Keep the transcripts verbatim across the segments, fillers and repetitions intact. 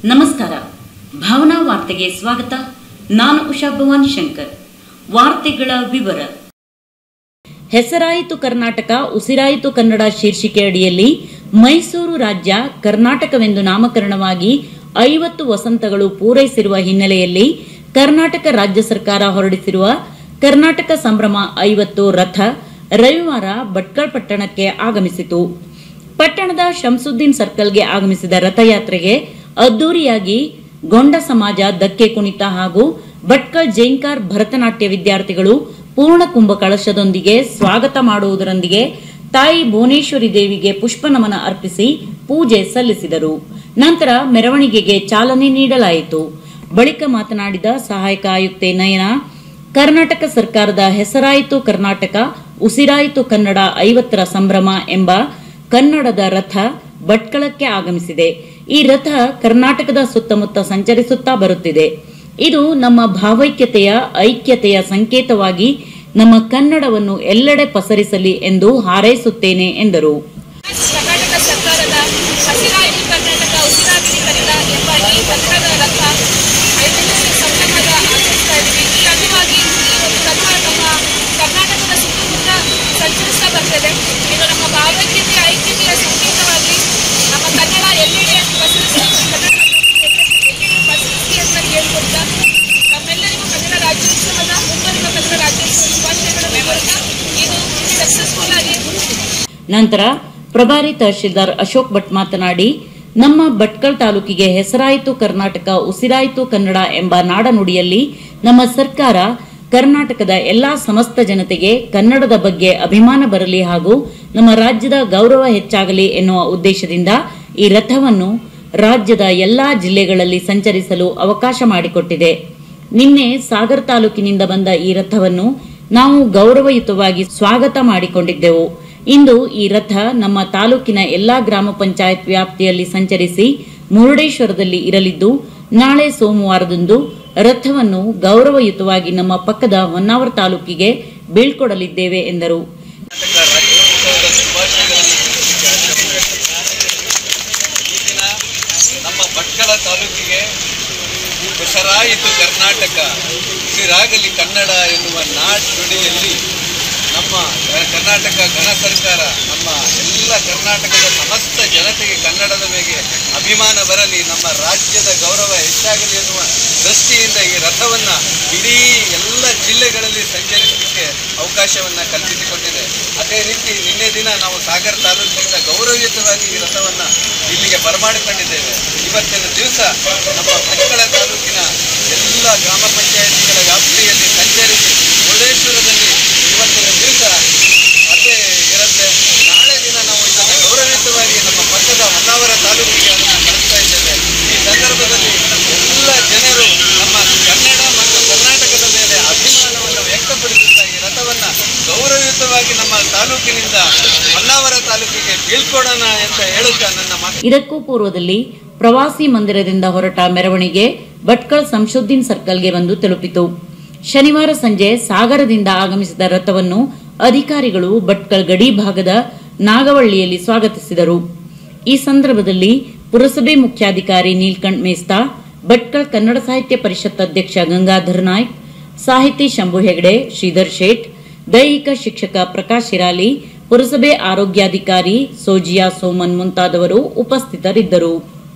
ನಮಸ್ಕಾರ. ಭಾವನಾ ವಾರ್ತೆಗೆ ಸ್ವಾಗತ. ನಾನು ಉಷಾ ಭವಾನಿ ಶಂಕರ್. ವಾರ್ತೆಗಳ ವಿವರ. ಹೆಸರಾಯಿತು ಕರ್ನಾಟಕ ಉಸಿರಾಯಿತು ಕನ್ನಡ ಶೀರ್ಷಿಕೆ ಅಡಿಯಲ್ಲಿ ಮೈಸೂರು ರಾಜ್ಯ ಕರ್ನಾಟಕವೆಂದು ನಾಮಕರಣವಾಗಿ ಐವತ್ತು ವಸಂತಗಳು ಪೂರೈಸಿರುವ ಹಿನ್ನೆಲೆಯಲ್ಲಿ ಕರ್ನಾಟಕ ರಾಜ್ಯ ಸರ್ಕಾರ ಹೊರಡಿಸಿರುವ ಕರ್ನಾಟಕ ಸಂಭ್ರಮ ಐವತ್ತು ರಥ ರವಿವಾರ ಭಟ್ಕಳ ಪಟ್ಟಣಕ್ಕೆ ಆಗಮಿಸಿತು. ಪಟ್ಟಣದ ಶಂಸುದ್ದೀನ್ ಸರ್ಕಲ್ಗೆ ಆಗಮಿಸಿದ ರಥಯಾತ್ರೆಗೆ ಅದ್ದೂರಿಯಾಗಿ ಗೊಂಡ ಸಮಾಜ ಧಕ್ಕೆ ಕುಣಿತ ಹಾಗೂ ಭಟ್ಕಳ ಜೈಂಕಾರ್ ಭರತನಾಟ್ಯ ವಿದ್ಯಾರ್ಥಿಗಳು ಪೂರ್ಣ ಕುಂಭ ಕಳಶದೊಂದಿಗೆ ಸ್ವಾಗತ ಮಾಡುವುದರೊಂದಿಗೆ ತಾಯಿ ಭುವನೇಶ್ವರಿ ದೇವಿಗೆ ಪುಷ್ಪ ನಮನ ಅರ್ಪಿಸಿ ಪೂಜೆ ಸಲ್ಲಿಸಿದರು. ನಂತರ ಮೆರವಣಿಗೆಗೆ ಚಾಲನೆ ನೀಡಲಾಯಿತು. ಬಳಿಕ ಮಾತನಾಡಿದ ಸಹಾಯಕ ಆಯುಕ್ತೆ ನಯನ, ಕರ್ನಾಟಕ ಸರ್ಕಾರದ ಹೆಸರಾಯಿತು ಕರ್ನಾಟಕ ಉಸಿರಾಯಿತು ಕನ್ನಡ ಐವತ್ತರ ಸಂಭ್ರಮ ಎಂಬ ಕನ್ನಡದ ರಥ ಭಟ್ಕಳಕ್ಕೆ ಆಗಮಿಸಿದೆ. ಈ ರಥ ಕರ್ನಾಟಕದ ಸುತ್ತಮುತ್ತ ಸಂಚರಿಸುತ್ತಾ ಬರುತ್ತಿದೆ. ಇದು ನಮ್ಮ ಭಾವೈಕ್ಯತೆಯ ಐಕ್ಯತೆಯ ಸಂಕೇತವಾಗಿ ನಮ್ಮ ಕನ್ನಡವನ್ನು ಎಲ್ಲೆಡೆ ಪಸರಿಸಲಿ ಎಂದು ಹಾರೈಸುತ್ತೇನೆ ಎಂದರು. ಕರ್ನಾಟಕ ಸರ್ಕಾರದ ಹಸಿರಾಯಿತು ಕರ್ನಾಟಕ ಉಸಿರಾಯಿತು ಕನ್ನಡ ಎಂಬ ಈ ಕನ್ನಡದ ರಥ ಐದನೇ ಸಂಭ್ರಮದ ಆಚರಿಸ್ತಾ ಇದ್ದೀವಿ. ಈ ಅಂಗವಾಗಿ ಈ ಒಂದು ರಥ ನಮ್ಮ ಕರ್ನಾಟಕದ ಸುತ್ತಮುತ್ತ ಸಂಚರಿಸ್ತಾ ಬರ್ತದೆ. ಇದು ನಮ್ಮ ಭಾವೈಕ್ಯತೆಯ ಐಕ್ಯತೆಯ ಸಂಕೇತವಾಗಿ ನಮ್ಮ ಕನ್ನಡ ಎಲ್ಲೆಡೆ ಪಸರಿಸಿ ಕನ್ನಡ ಎಲ್ಲೆಡೆ ಪಸರಿಸಿ ಅಂತ ಹೇಳ್ಕೊಡ್ತಾ ನಮ್ಮೆಲ್ಲರಿಗೂ ಕನ್ನಡ ರಾಜ್ಯೋತ್ಸವದ ಮುಂಬರುವ ಕನ್ನಡ ರಾಜ್ಯೋತ್ಸವ ಶುಭಾಶಯಗಳನ್ನು ಕೋರುತ್ತಾ ಇದು ಸಕ್ಸಸ್ಫುಲ್ ಆಗಿ. ನಂತರ ಪ್ರಭಾರಿ ತಹಶೀಲ್ದಾರ್ ಅಶೋಕ್ ಭಟ್ ಮಾತನಾಡಿ, ನಮ್ಮ ಭಟ್ಕಳ ತಾಲೂಕಿಗೆ ಹೆಸರಾಯಿತು ಕರ್ನಾಟಕ ಉಸಿರಾಯಿತು ಕನ್ನಡ ಎಂಬ ನಾಡನುಡಿಯಲ್ಲಿ ನಮ್ಮ ಸರ್ಕಾರ ಕರ್ನಾಟಕದ ಎಲ್ಲಾ ಸಮಸ್ತ ಜನತೆಗೆ ಕನ್ನಡದ ಬಗ್ಗೆ ಅಭಿಮಾನ ಬರಲಿ ಹಾಗೂ ನಮ್ಮ ರಾಜ್ಯದ ಗೌರವ ಹೆಚ್ಚಾಗಲಿ ಎನ್ನುವ ಉದ್ದೇಶದಿಂದ ಈ ರಥವನ್ನು ರಾಜ್ಯದ ಎಲ್ಲಾ ಜಿಲ್ಲೆಗಳಲ್ಲಿ ಸಂಚರಿಸಲು ಅವಕಾಶ ಮಾಡಿಕೊಟ್ಟಿದೆ. ನಿನ್ನೆ ಸಾಗರ ತಾಲೂಕಿನಿಂದ ಬಂದ ಈ ರಥವನ್ನು ನಾವು ಗೌರವಯುತವಾಗಿ ಸ್ವಾಗತ ಮಾಡಿಕೊಂಡಿದ್ದೆವು. ಇಂದು ಈ ರಥ ನಮ್ಮ ತಾಲೂಕಿನ ಎಲ್ಲಾ ಗ್ರಾಮ ಪಂಚಾಯತ್ ವ್ಯಾಪ್ತಿಯಲ್ಲಿ ಸಂಚರಿಸಿ ಮುರುಡೇಶ್ವರದಲ್ಲಿ ಇರಲಿದ್ದು, ನಾಳೆ ಸೋಮವಾರದಂದು ರಥವನ್ನು ಗೌರವಯುತವಾಗಿ ನಮ್ಮ ಪಕ್ಕದ ಹೊನ್ನಾವರ ತಾಲೂಕಿಗೆ ಬೀಳ್ಕೊಡಲಿದ್ದೇವೆ ಎಂದರು. ನಮ್ಮ ಭಟ್ಕಳ ತಾಲೂಕಿಗೆ ಹೆಸರಾಯಿತು ಕರ್ನಾಟಕ ಉಸಿರಾಗಲಿ ಕನ್ನಡ ಎನ್ನುವ ನಾಡುಡಿಯಲ್ಲಿ ನಮ್ಮ ಕರ್ನಾಟಕ ಗಣ ಸರ್ಕಾರ ನಮ್ಮ ಎಲ್ಲ ಕರ್ನಾಟಕದ ಸಮಸ್ತ ಜನತೆಗೆ ಕನ್ನಡದ ಮೇಲೆ ಅಭಿಮಾನ ಬರಲಿ, ನಮ್ಮ ರಾಜ್ಯದ ಗೌರವ ಹೆಚ್ಚಾಗಲಿ ಎನ್ನುವ ದೃಷ್ಟಿಯಿಂದ ಈ ರಥವನ್ನು ಇಡೀ ಎಲ್ಲ ಜಿಲ್ಲೆಗಳಲ್ಲಿ ಸಂಚರಿಸಲಿಕ್ಕೆ ಅವಕಾಶವನ್ನು ಕಲ್ಪಿಸಿಕೊಂಡಿದೆ. ಅದೇ ರೀತಿ ನಿನ್ನೆ ದಿನ ನಾವು ಸಾಗರ ತಾಲೂಕಿನಿಂದ ಗೌರವಯುತವಾಗಿ ಈ ರಥವನ್ನು ಇಲ್ಲಿಗೆ ಬರಮಾಡಿಕೊಂಡಿದ್ದೇವೆ. ಇವತ್ತಿನ ದಿವಸ ನಮ್ಮ ಭಟ್ಕಳ ತಾಲೂಕಿನ ಎಲ್ಲ ಗ್ರಾಮ ಪಂಚಾಯಿತಿಗಳ ವ್ಯಾಪ್ತಿಯಲ್ಲಿ ಸಂಚರಿಸಿ ಮುರುಡೇಶ್ವರದಲ್ಲಿ ಇವತ್ತಿನ ದಿವಸ ಅದೇ ಇರುತ್ತೆ. ನಾಳೆ ದಿನ ನಾವು ಇದನ್ನು ಗೌರವಯುತವಾಗಿ ನಮ್ಮ ಪಕ್ಕದ ಹೊನ್ನಾವರ ತಾಲೂಕಿಗೆ ಅದನ್ನು ಕಳಿಸ್ತಾ ಇದ್ದೇವೆ. ಈ ಸಂದರ್ಭದಲ್ಲಿ ಎಲ್ಲ ಜನರು ನಮ್ಮ ಕನ್ನಡ ಮತ್ತು ಕರ್ನಾಟಕದ ಮೇಲೆ ಅಭಿಮಾನವನ್ನು ವ್ಯಕ್ತಪಡಿಸುತ್ತಾ ಈ ರಥವನ್ನು ಗೌರವಯುತವಾಗಿ ನಮ್ಮ ತಾಲೂಕಿನಿಂದ ಹೊನ್ನಾವರ ತಾಲೂಕಿಗೆ ಬೀಳ್ಕೊಡೋಣ ಅಂತ ಹೇಳುತ್ತಾ ನನ್ನ ಮಾತು. ಇದಕ್ಕೂ ಪೂರ್ವದಲ್ಲಿ ಪ್ರವಾಸಿ ಮಂದಿರದಿಂದ ಹೊರಟ ಮೆರವಣಿಗೆ ಭಟ್ಕಳ ಶಂಸುದ್ದೀನ್ ಸರ್ಕಲ್ಗೆ ಬಂದು ತಲುಪಿತು. ಶನಿವಾರ ಸಂಜೆ ಸಾಗರದಿಂದ ಆಗಮಿಸಿದ ರಥವನ್ನು ಅಧಿಕಾರಿಗಳು ಭಟ್ಕಳ ಗಡಿ ಭಾಗದ ನಾಗವಳ್ಳಿಯಲ್ಲಿ ಸ್ವಾಗತಿಸಿದರು. ಈ ಸಂದರ್ಭದಲ್ಲಿ ಪುರಸಭೆ ಮುಖ್ಯಾಧಿಕಾರಿ ನೀಲ್ಕಂಠ್ ಮೇಸ್ತಾ, ಭಟ್ಕಳ ಕನ್ನಡ ಸಾಹಿತ್ಯ ಪರಿಷತ್ ಅಧ್ಯಕ್ಷ ಗಂಗಾಧರ್ ನಾಯ್ಕ್, ಸಾಹಿತಿ ಶಂಭು ಹೆಗಡೆ, ಶ್ರೀಧರ್ ಶೇಟ್, ದೈಹಿಕ ಶಿಕ್ಷಕ ಪ್ರಕಾಶ್ ಶಿರಾಲಿ, ಪುರಸಭೆ ಆರೋಗ್ಯಾಧಿಕಾರಿ ಸೋಜಿಯಾ ಸೋಮನ್ ಮುಂತಾದವರು ಉಪಸ್ಥಿತರಿದ್ದರು.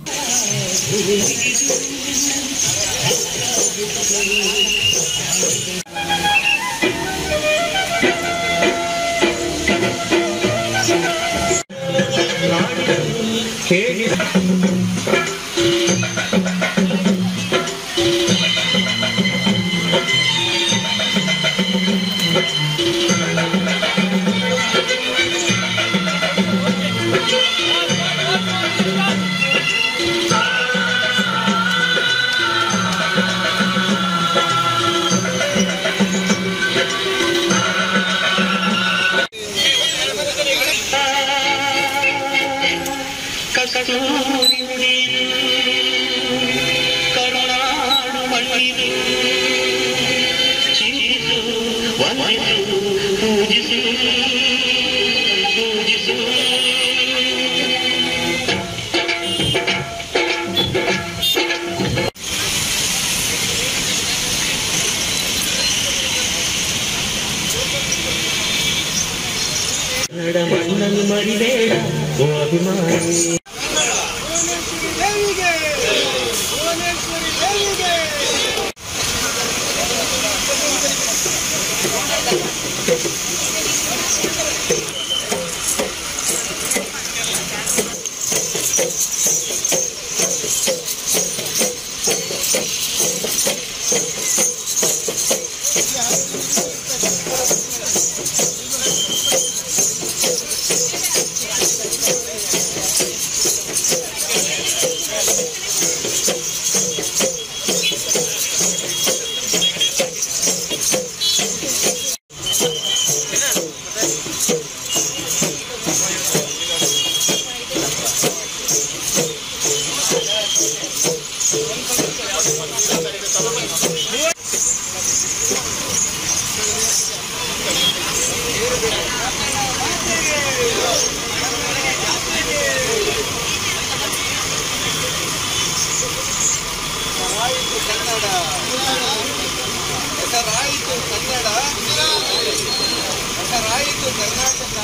ಕರುಣಾಡು ಮಣ್ಣಿದು ಚಿರಿಸು ವಂದಿಸು ಪೂಜಿಸು ಪೂಜಿಸು ಓ ಅಭಿಮಾನಿ ಹೆಸರಾಯಿತು ಕನ್ನಡ, ಹೆಸರಾಯಿತು ಕರ್ನಾಟಕ.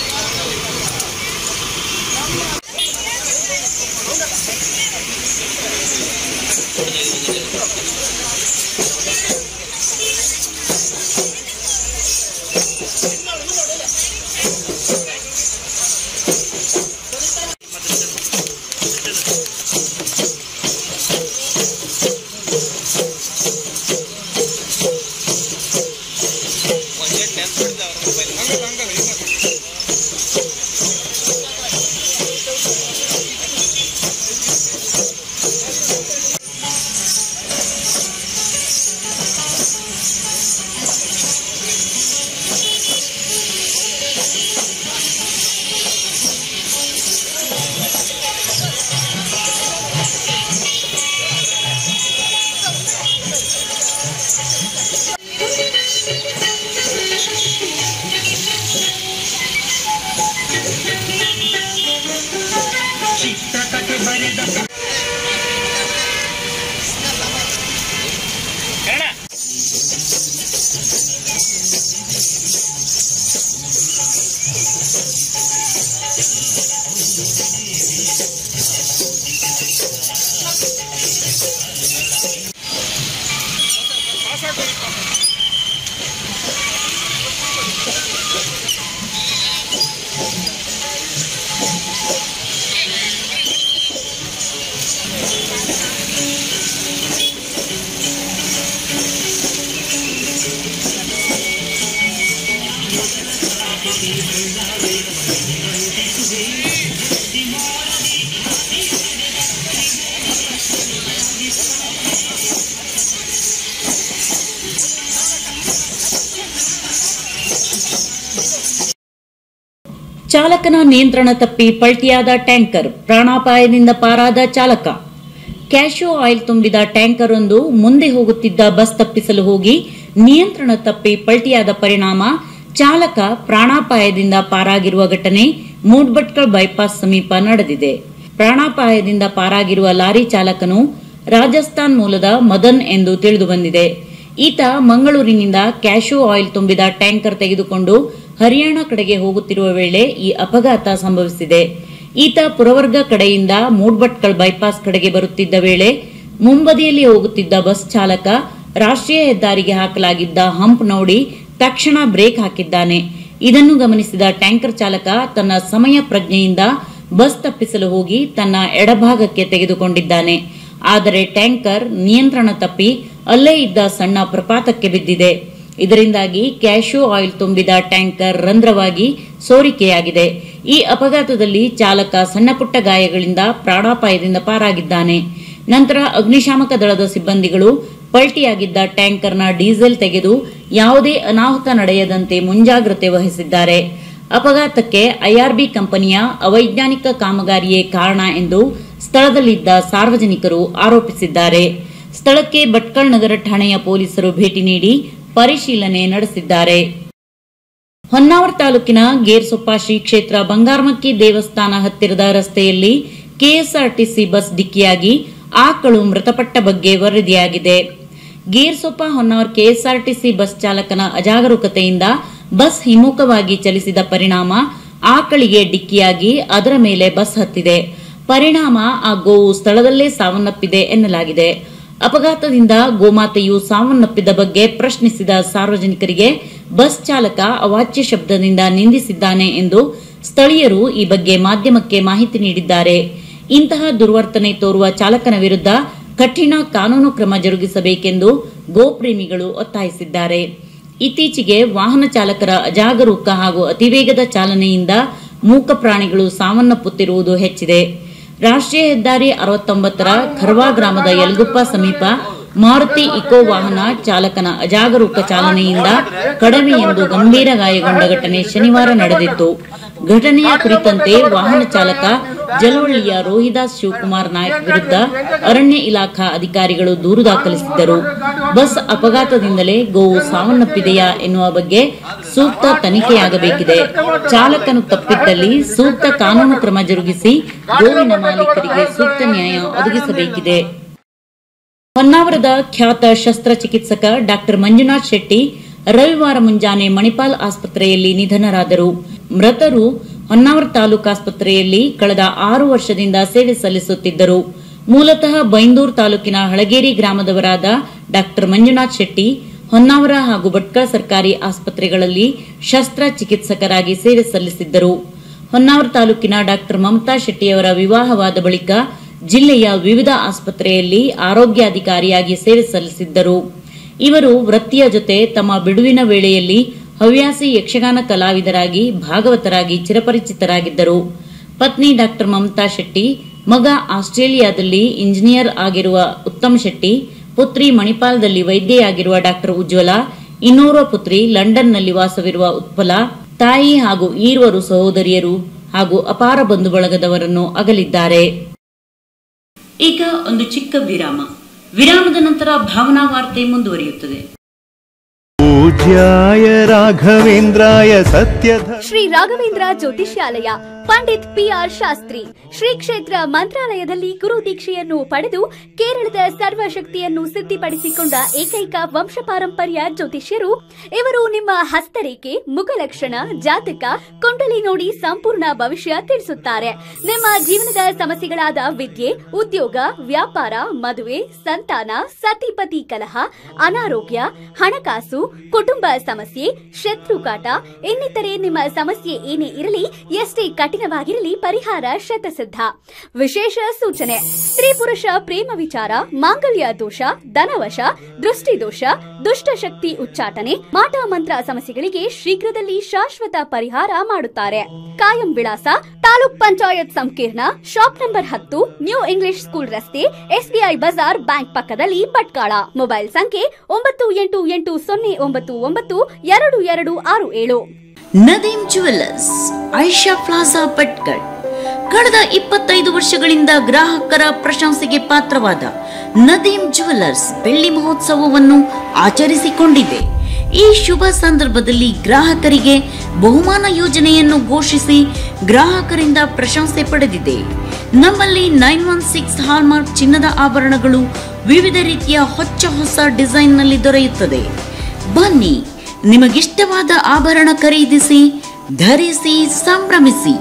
ಚಾಲಕನ ನಿಯಂತ್ರಣ ತಪ್ಪಿ ಪಲ್ಟಿಯಾದ ಟ್ಯಾಂಕರ್, ಪ್ರಾಣಾಪಾಯದಿಂದ ಪಾರಾದ ಚಾಲಕ. ಕ್ಯಾಶೋ ಆಯಿಲ್ ತುಂಬಿದ ಟ್ಯಾಂಕರ್ ಒಂದು ಮುಂದೆ ಹೋಗುತ್ತಿದ್ದ ಬಸ್ ತಪ್ಪಿಸಲು ಹೋಗಿ ನಿಯಂತ್ರಣ ತಪ್ಪಿ ಪಲ್ಟಿಯಾದ ಪರಿಣಾಮ ಚಾಲಕ ಪ್ರಾಣಾಪಾಯದಿಂದ ಪಾರಾಗಿರುವ ಘಟನೆ ಮೂಡ್ಬಟ್ಕಲ್ ಬೈಪಾಸ್ ಸಮೀಪ ನಡೆದಿದೆ. ಪ್ರಾಣಾಪಾಯದಿಂದ ಪಾರಾಗಿರುವ ಲಾರಿ ಚಾಲಕನು ರಾಜಸ್ಥಾನ್ ಮೂಲದ ಮದನ್ ಎಂದು ತಿಳಿದುಬಂದಿದೆ. ಈತ ಮಂಗಳೂರಿನಿಂದ ಕ್ಯಾಶೋ ಆಯಿಲ್ ತುಂಬಿದ ಟ್ಯಾಂಕರ್ ತೆಗೆದುಕೊಂಡು ಹರಿಯಾಣ ಕಡೆಗೆ ಹೋಗುತ್ತಿರುವ ವೇಳೆ ಈ ಅಪಘಾತ ಸಂಭವಿಸಿದೆ. ಈತ ಪುರವರ್ಗ ಕಡೆಯಿಂದ ಮೂಡ್ಬಟ್ಕಲ್ ಬೈಪಾಸ್ ಕಡೆಗೆ ಬರುತ್ತಿದ್ದ ವೇಳೆ ಮುಂಬದಿಯಲ್ಲಿ ಹೋಗುತ್ತಿದ್ದ ಬಸ್ ಚಾಲಕ ರಾಷ್ಟ್ರೀಯ ಹೆದ್ದಾರಿಗೆ ಹಾಕಲಾಗಿದ್ದ ಹಂಪ್ ನೋಡಿ ತಕ್ಷಣ ಬ್ರೇಕ್ ಹಾಕಿದ್ದಾನೆ. ಇದನ್ನು ಗಮನಿಸಿದ ಟ್ಯಾಂಕರ್ ಚಾಲಕ ತನ್ನ ಸಮಯ ಪ್ರಜ್ಞೆಯಿಂದ ಬಸ್ ತಪ್ಪಿಸಲು ಹೋಗಿ ತನ್ನ ಎಡಭಾಗಕ್ಕೆ ತೆಗೆದುಕೊಂಡಿದ್ದಾನೆ. ಆದರೆ ಟ್ಯಾಂಕರ್ ನಿಯಂತ್ರಣ ತಪ್ಪಿ ಅಲ್ಲೇ ಇದ್ದ ಸಣ್ಣ ಪ್ರಪಾತಕ್ಕೆ ಬಿದ್ದಿದೆ. ಇದರಿಂದಾಗಿ ಕ್ಯಾಶೋ ಆಯಿಲ್ ತುಂಬಿದ ಟ್ಯಾಂಕರ್ ರಂಧ್ರವಾಗಿ ಸೋರಿಕೆಯಾಗಿದೆ. ಈ ಅಪಘಾತದಲ್ಲಿ ಚಾಲಕ ಸಣ್ಣಪುಟ್ಟ ಗಾಯಗಳಿಂದ ಪ್ರಾಣಾಪಾಯದಿಂದ ಪಾರಾಗಿದ್ದಾನೆ. ನಂತರ ಅಗ್ನಿಶಾಮಕ ದಳದ ಸಿಬ್ಬಂದಿಗಳು ಪಲ್ಟಿಯಾಗಿದ್ದ ಟ್ಯಾಂಕರ್ನ ಡೀಸೆಲ್ ತೆಗೆದು ಯಾವುದೇ ಅನಾಹುತ ನಡೆಯದಂತೆ ಮುಂಜಾಗ್ರತೆ ವಹಿಸಿದ್ದಾರೆ. ಅಪಘಾತಕ್ಕೆ ಐಆರ್ಬಿ ಕಂಪನಿಯ ಅವೈಜ್ಞಾನಿಕ ಕಾಮಗಾರಿಯೇ ಕಾರಣ ಎಂದು ಸ್ಥಳದಲ್ಲಿದ್ದ ಸಾರ್ವಜನಿಕರು ಆರೋಪಿಸಿದ್ದಾರೆ. ಸ್ಥಳಕ್ಕೆ ಭಟ್ಕಳ ನಗರ ಠಾಣೆಯ ಪೊಲೀಸರು ಭೇಟಿ ನೀಡಿ ಪರಿಶೀಲನೆ ನಡೆಸಿದ್ದಾರೆ. ಹೊನ್ನಾವರ ತಾಲೂಕಿನ ಗೇರ್ಸೊಪ್ಪ ಶ್ರೀ ಕ್ಷೇತ್ರ ಬಂಗಾರಮಕ್ಕಿ ದೇವಸ್ಥಾನ ಹತ್ತಿರದ ರಸ್ತೆಯಲ್ಲಿ ಕೆಎಸ್ಆರ್ಟಿಸಿ ಬಸ್ ಡಿಕ್ಕಿಯಾಗಿ ಆಕಳು ಮೃತಪಟ್ಟ ಬಗ್ಗೆ ವರದಿಯಾಗಿದೆ. ಗೇರ್ಸೊಪ್ಪ ಹೊನ್ನಾವರ ಕೆಎಸ್ಆರ್ಟಿಸಿ ಬಸ್ ಚಾಲಕನ ಅಜಾಗರೂಕತೆಯಿಂದ ಬಸ್ ಹಿಮ್ಮುಖವಾಗಿ ಚಲಿಸಿದ ಪರಿಣಾಮ ಆಕಳಿಗೆ ಡಿಕ್ಕಿಯಾಗಿ ಅದರ ಮೇಲೆ ಬಸ್ ಹತ್ತಿದೆ. ಪರಿಣಾಮ ಆ ಗೋವು ಸ್ಥಳದಲ್ಲೇ ಸಾವನ್ನಪ್ಪಿದೆ ಎನ್ನಲಾಗಿದೆ. ಅಪಘಾತದಿಂದ ಗೋಮಾತೆಯು ಸಾವನ್ನಪ್ಪಿದ ಬಗ್ಗೆ ಪ್ರಶ್ನಿಸಿದ ಸಾರ್ವಜನಿಕರಿಗೆ ಬಸ್ ಚಾಲಕ ಅವಾಚ್ಯ ಶಬ್ದದಿಂದ ನಿಂದಿಸಿದ್ದಾನೆ ಎಂದು ಸ್ಥಳೀಯರು ಈ ಬಗ್ಗೆ ಮಾಧ್ಯಮಕ್ಕೆ ಮಾಹಿತಿ ನೀಡಿದ್ದಾರೆ. ಇಂತಹ ದುರ್ವರ್ತನೆ ತೋರುವ ಚಾಲಕನ ವಿರುದ್ಧ ಕಠಿಣ ಕಾನೂನು ಕ್ರಮ ಜರುಗಿಸಬೇಕೆಂದು ಗೋಪ್ರೇಮಿಗಳು ಒತ್ತಾಯಿಸಿದ್ದಾರೆ. ಇತ್ತೀಚೆಗೆ ವಾಹನ ಚಾಲಕರ ಅಜಾಗರೂಕ ಹಾಗೂ ಅತಿವೇಗದ ಚಾಲನೆಯಿಂದ ಮೂಕ ಪ್ರಾಣಿಗಳು ಸಾವನ್ನಪ್ಪುತ್ತಿರುವುದು ಹೆಚ್ಚಿದೆ. ರಾಷ್ಟ್ರೀಯ ಹೆದ್ದಾರಿ ಅರವತ್ತೊಂಬತ್ತರ ಖರ್ವಾ ಗ್ರಾಮದ ಯಲಗುಪ್ಪ ಸಮೀಪ ಮಾರುತಿ ಇಕೋ ವಾಹನ ಚಾಲಕನ ಅಜಾಗರೂಕ ಚಾಲನೆಯಿಂದ ಕಡವೆಯೊಂದು ಗಂಭೀರ ಗಾಯಗೊಂಡ ಘಟನೆ ಶನಿವಾರ ನಡೆದಿತ್ತು. ಘಟನೆಯ ಕುರಿತಂತೆ ವಾಹನ ಚಾಲಕ ಜಲವಳ್ಳಿಯ ರೋಹಿದಾಸ್ ಶಿವಕುಮಾರ್ ನಾಯಕ್ ವಿರುದ್ಧ ಅರಣ್ಯ ಇಲಾಖಾ ಅಧಿಕಾರಿಗಳು ದೂರು ದಾಖಲಿಸಿದ್ದರು. ಬಸ್ ಅಪಘಾತದಿಂದಲೇ ಗೋವು ಸಾವನ್ನಪ್ಪಿದೆಯಾ ಎನ್ನುವ ಬಗ್ಗೆ ಸೂಕ್ತ ತನಿಖೆಯಾಗಬೇಕಿದೆ. ಚಾಲಕನು ತಪ್ಪಿದ್ದಲ್ಲಿ ಸೂಕ್ತ ಕಾನೂನು ಕ್ರಮ ಜರುಗಿಸಿ ಗೋವಿನ ಮಾಲೀಕರಿಗೆ ಸೂಕ್ತ ನ್ಯಾಯ ಒದಗಿಸಬೇಕಿದೆ. ಹೊನ್ನಾವರದ ಖ್ಯಾತ ಶಸ್ತ್ರಚಿಕಿತ್ಸಕ ಡಾಕ್ಟರ್ ಮಂಜುನಾಥ್ ಶೆಟ್ಟಿ ರವಿವಾರ ಮುಂಜಾನೆ ಮಣಿಪಾಲ್ ಆಸ್ಪತ್ರೆಯಲ್ಲಿ ನಿಧನರಾದರು. ಮೃತರು ಹೊನ್ನಾವರ ತಾಲೂಕು ಆಸ್ಪತ್ರೆಯಲ್ಲಿ ಕಳೆದ ಆರು ವರ್ಷದಿಂದ ಸೇವೆ ಸಲ್ಲಿಸುತ್ತಿದ್ದರು. ಮೂಲತಃ ಬೈಂದೂರು ತಾಲೂಕಿನ ಹಳಗೇರಿ ಗ್ರಾಮದವರಾದ ಡಾಕ್ಟರ್ ಮಂಜುನಾಥ್ ಶೆಟ್ಟಿ ಹೊನ್ನಾವರ ಹಾಗೂ ಭಟ್ಕಳ ಸರ್ಕಾರಿ ಆಸ್ಪತ್ರೆಗಳಲ್ಲಿ ಶಸ್ತ್ರಚಿಕಿತ್ಸಕರಾಗಿ ಸೇವೆ ಸಲ್ಲಿಸಿದ್ದರು. ಹೊನ್ನಾವರ ತಾಲೂಕಿನ ಡಾಕ್ಟರ್ ಮಮತಾ ಶೆಟ್ಟಿಯವರ ವಿವಾಹವಾದ ಬಳಿಕ ಜಿಲ್ಲೆಯ ವಿವಿಧ ಆಸ್ಪತ್ರೆಯಲ್ಲಿ ಆರೋಗ್ಯಾಧಿಕಾರಿಯಾಗಿ ಸೇವೆ ಸಲ್ಲಿಸಿದ್ದರು. ಇವರು ವೃತ್ತಿಯ ಜೊತೆ ತಮ್ಮ ಬಿಡುವಿನ ವೇಳೆಯಲ್ಲಿ ಹವ್ಯಾಸಿ ಯಕ್ಷಗಾನ ಕಲಾವಿದರಾಗಿ ಭಾಗವತರಾಗಿ ಚಿರಪರಿಚಿತರಾಗಿದ್ದರು. ಪತ್ನಿ ಡಾಕ್ಟರ್ ಮಮತಾ ಶೆಟ್ಟಿ, ಮಗ ಆಸ್ಟ್ರೇಲಿಯಾದಲ್ಲಿ ಇಂಜಿನಿಯರ್ ಆಗಿರುವ ಉತ್ತಮ್ ಶೆಟ್ಟಿ, ಪುತ್ರಿ ಮಣಿಪಾಲದಲ್ಲಿ ವೈದ್ಯೆಯಾಗಿರುವ ಡಾಕ್ಟರ್ ಉಜ್ವಲ, ಇನ್ನೋರ್ವ ಪುತ್ರಿ ಲಂಡನ್ನಲ್ಲಿ ವಾಸವಿರುವ ಉತ್ಪಲ, ತಾಯಿ ಹಾಗೂ ಈರ್ವರು ಸಹೋದರಿಯರು ಹಾಗೂ ಅಪಾರ ಬಂಧು ಬಳಗದವರನ್ನು ಅಗಲಿದ್ದಾರೆ. ಈಗ ಒಂದು ಚಿಕ್ಕ ವಿರಾಮ. ವಿರಾಮದ ನಂತರ ಭಾವನಾ ವಾರ್ತೆ ಮುಂದುವರಿಯುತ್ತದೆ. ಪೂಜ್ಯಾಯ ರಾಘವೇಂದ್ರಾಯ ಸತ್ಯಧ ಶ್ರೀ ರಾಘವೇಂದ್ರ ಜ್ಯೋತಿಷ್ಯಾಲಯ ಪಂಡಿತ್ ಪಿ ಆರ್ ಶಾಸ್ತ್ರಿ ಶ್ರೀ ಕ್ಷೇತ್ರ ಮಂತ್ರಾಲಯದಲ್ಲಿ ಗುರು ದೀಕ್ಷೆಯನ್ನು ಪಡೆದು ಕೇರಳದ ಸರ್ವಶಕ್ತಿಯನ್ನು ಸಿದ್ಧಿಪಡಿಸಿಕೊಂಡ ಏಕೈಕ ವಂಶ ಪಾರಂಪರ್ಯ ಜ್ಯೋತಿಷ್ಯರು ಇವರು. ನಿಮ್ಮ ಹಸ್ತರೇಖೆ, ಮುಖಲಕ್ಷಣ, ಜಾತಕ, ಕುಂಡಲಿ ನೋಡಿ ಸಂಪೂರ್ಣ ಭವಿಷ್ಯ ತಿಳಿಸುತ್ತಾರೆ. ನಿಮ್ಮ ಜೀವನದ ಸಮಸ್ಯೆಗಳಾದ ವಿದ್ಯೆ, ಉದ್ಯೋಗ, ವ್ಯಾಪಾರ, ಮದುವೆ, ಸಂತಾನ, ಸತಿಪತಿ ಕಲಹ, ಅನಾರೋಗ್ಯ, ಹಣಕಾಸು, ಕುಟುಂಬ ಸಮಸ್ಯೆ, ಶತ್ರುಕಾಟ ಇನ್ನಿತರೆ ನಿಮ್ಮ ಸಮಸ್ಯೆ ಏನೇ ಇರಲಿ, ಎಷ್ಟೇ ಕಠಿಣವಾಗಿರಲಿ ಪರಿಹಾರ ಶತಸಿದ್ಧ. ವಿಶೇಷ ಸೂಚನೆ: ಸ್ತ್ರೀ ಪುರುಷ ಪ್ರೇಮ ವಿಚಾರ, ಮಾಂಗಲ್ಯ ದೋಷ, ಧನವಶ, ದೃಷ್ಟಿದೋಷ, ದುಷ್ಟಶಕ್ತಿ ಉಚ್ಚಾಟನೆ, ಮಾಟ ಮಂತ್ರ ಸಮಸ್ಯೆಗಳಿಗೆ ಶೀಘ್ರದಲ್ಲಿ ಶಾಶ್ವತ ಪರಿಹಾರ ಮಾಡುತ್ತಾರೆ. ಕಾಯಂ ವಿಳಾಸ: ತಾಲೂಕ್ ಪಂಚಾಯತ್ ಸಂಕೀರ್ಣ, ಶಾಪ್ ನಂಬರ್ ಹತ್ತು, ನ್ಯೂ ಇಂಗ್ಲಿಷ್ ಸ್ಕೂಲ್ ರಸ್ತೆ, ಎಸ್ಬಿಐ ಬಜಾರ್ ಬ್ಯಾಂಕ್ ಪಕ್ಕದಲ್ಲಿ, ಭಟ್ಕಳ. ಮೊಬೈಲ್ ಸಂಖ್ಯೆ ಒಂಬತ್ತು ಎಂಟು ಎಂಟು ಸೊನ್ನೆ ಒಂಬತ್ತು ಒಂಬತ್ತು ಎರಡು ಎರಡು ಆರು ಏಳು. Nadeem jewellers, Aisha plaza, Bhatkal. ಕಳೆದ ಇಪ್ಪತ್ತೈದು ವರ್ಷಗಳಿಂದ ಗ್ರಾಹಕರ ಪ್ರಶಂಸೆಗೆ ಪಾತ್ರವಾದ ನದೀಮ್ ಜುವೆಲ್ಲರ್ಸ್ ಬೆಳ್ಳಿ ಮಹೋತ್ಸವವನ್ನು ಆಚರಿಸಿಕೊಂಡಿದೆ. ಈ ಶುಭ ಸಂದರ್ಭದಲ್ಲಿ ಗ್ರಾಹಕರಿಗೆ ಬಹುಮಾನ ಯೋಜನೆಯನ್ನು ಘೋಷಿಸಿ ಗ್ರಾಹಕರಿಂದ ಪ್ರಶಂಸೆ ಪಡೆದಿದೆ. ನಮ್ಮಲ್ಲಿ ನೈನ್ ಒನ್ ಸಿಕ್ಸ್ ಹಾಲ್ಮಾರ್ಕ್ ಚಿನ್ನದ ಆಭರಣಗಳು ವಿವಿಧ ರೀತಿಯ ಹೊಚ್ಚ ಹೊಸ ಡಿಸೈನ್ನಲ್ಲಿ ದೊರೆಯುತ್ತದೆ. ಬನ್ನಿ, ನಿಮಗಿಷ್ಟವಾದ ಆಭರಣ ಖರೀದಿಸಿ, ಧರಿಸಿ, ಸಂಭ್ರಮಿಸಿ.